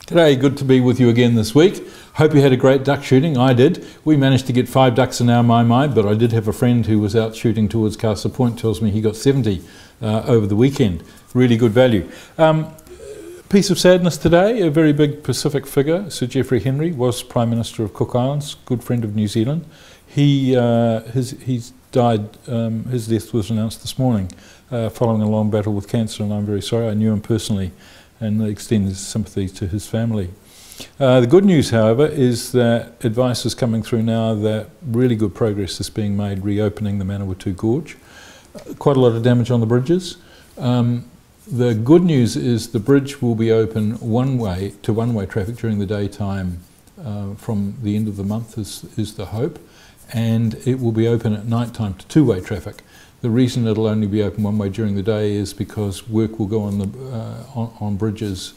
G'day, good to be with you again this week. Hope you had a great duck shooting. I did. We managed to get 5 ducks in our mai, but I did have a friend who was out shooting towards Castle Point, tells me he got 70 over the weekend. Really good value. Piece of sadness today, a very big Pacific figure, Sir Geoffrey Henry, was Prime Minister of Cook Islands, good friend of New Zealand. He's died, his death was announced this morning following a long battle with cancer, and I'm very sorry. I knew him personally and extend sympathy to his family. The good news, however, is that advice is coming through now that really good progress is being made reopening the Manawatu Gorge. Quite a lot of damage on the bridges. The good news is the bridge will be open one-way traffic during the daytime from the end of the month is the hope, and it will be open at night time to two-way traffic. The reason it'll only be open one way during the day is because work will go on the on bridges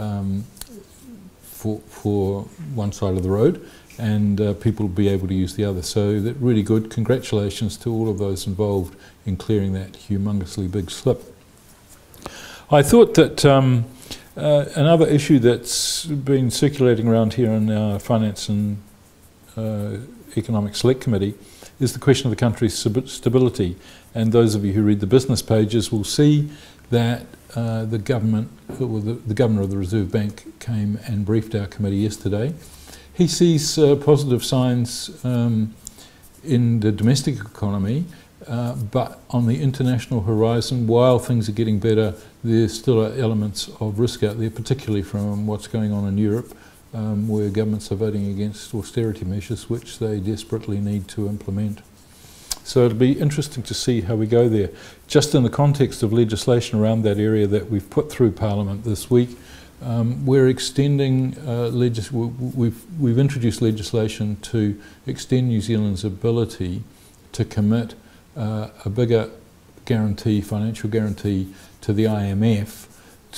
for one side of the road, and people will be able to use the other. So that's really good. Congratulations to all of those involved in clearing that humongously big slip. I thought that another issue that's been circulating around here in our Finance and Economic Select Committee is the question of the country's stability. And those of you who read the business pages will see that the governor of the Reserve Bank came and briefed our committee yesterday. He sees positive signs in the domestic economy, but on the international horizon, while things are getting better, there still are elements of risk out there, particularly from what's going on in Europe, where governments are voting against austerity measures which they desperately need to implement. So it'll be interesting to see how we go there. Just in the context of legislation around that area that we've put through Parliament this week, we're extending, we've introduced legislation to extend New Zealand's ability to commit a bigger guarantee, financial guarantee to the IMF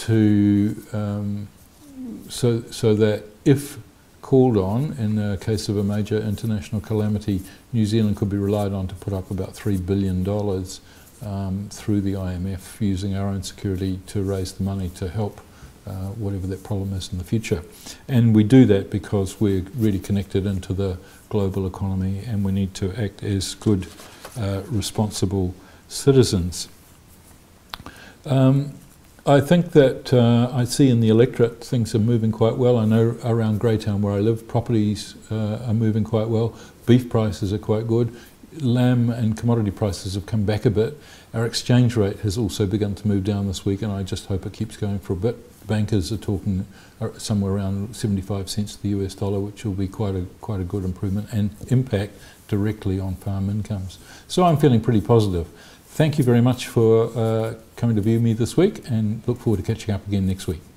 so that if called on in the case of a major international calamity, New Zealand could be relied on to put up about $3 billion through the IMF, using our own security to raise the money to help whatever that problem is in the future. And we do that because we're really connected into the global economy, and we need to act as good, responsible citizens. I think that I see in the electorate things are moving quite well. I know around Greytown where I live, properties are moving quite well. Beef prices are quite good. Lamb and commodity prices have come back a bit. Our exchange rate has also begun to move down this week, and I just hope it keeps going for a bit. Bankers are talking somewhere around 75 cents to the US dollar, which will be quite a good improvement and impact directly on farm incomes. So I'm feeling pretty positive. Thank you very much for coming to view me this week, and look forward to catching up again next week.